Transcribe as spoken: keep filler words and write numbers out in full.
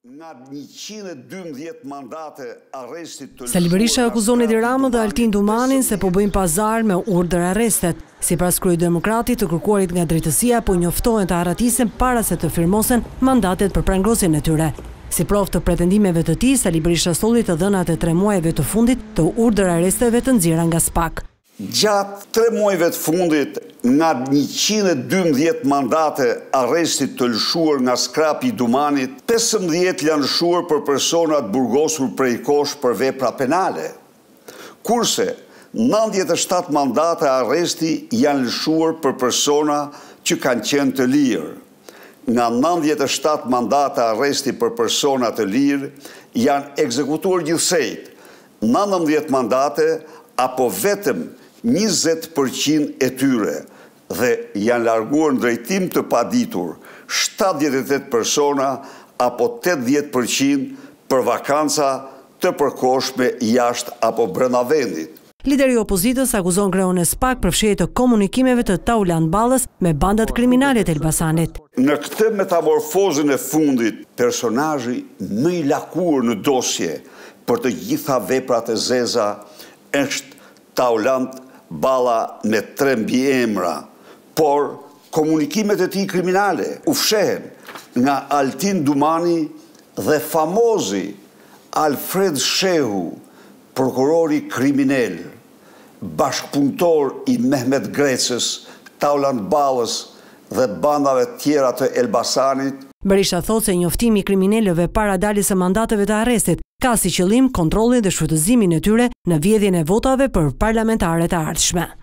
Sali Berisha akuzon Edi Ramën dhe Altin Dumanin se po bëjnë pazar me urdhër arrestet. Sipas kryedemokratit të kërkuarit nga drejtësia po njoftohen të arratisen para se të firmosen mandatet për prangrosjen e tyre. Si provë të pretendimeve të tij, Sali Berisha solli të dhënat e tre muajve të fundit të urdhër arresteve të nxjerra nga SPAK. Gjatë tre muajve të fundit, nga njëqind e dymbëdhjetë mandate arrestit të lëshuar nga skrapi i Dumanit, pesëmbëdhjetë janë lëshuar për personat burgosur prej kosh për vepra penale. Kurse, nëntëdhjetë e shtatë mandate arresti janë lëshuar për persona që kanë qenë të lirë. Nga nëntëdhjetë e shtatë mandate arresti për persona të lirë janë ekzekutuar gjithsejt, nëntëdhjetë mandate apo vetëm njëzet përqind e tyre dhe janë larguar në drejtim të paditur shtatëdhjetë e tetë persona apo tetëdhjetë përqind për vakanca të përkohshme jashtë apo brenda vendit. Lideri i opozitës akuzon kreun e SPAK për fshirje të komunikimeve të Taulant Ballës me bandat kriminale të Elbasanit. Në këtë metamorfozën e fundit, personazhi më i lakur në dosje për të gjitha veprat e zeza është Taulant Balla me tre mbiemra, por komunikimet e tij kriminale u fshehen nga Altin Dumani dhe famozi Alfred Shehu, prokurori kriminal, bashkëpunëtor i Mehmet Grecës, Taulant Ballës dhe bandave tjera të Elbasanit. Berisha thotë se njoftimi i kriminalëve para daljes së mandateve të arrestit ka si qëllim kontrollin dhe shfrytëzimin e tyre në vjedhjen e votave për parlamentarët e ardhshme.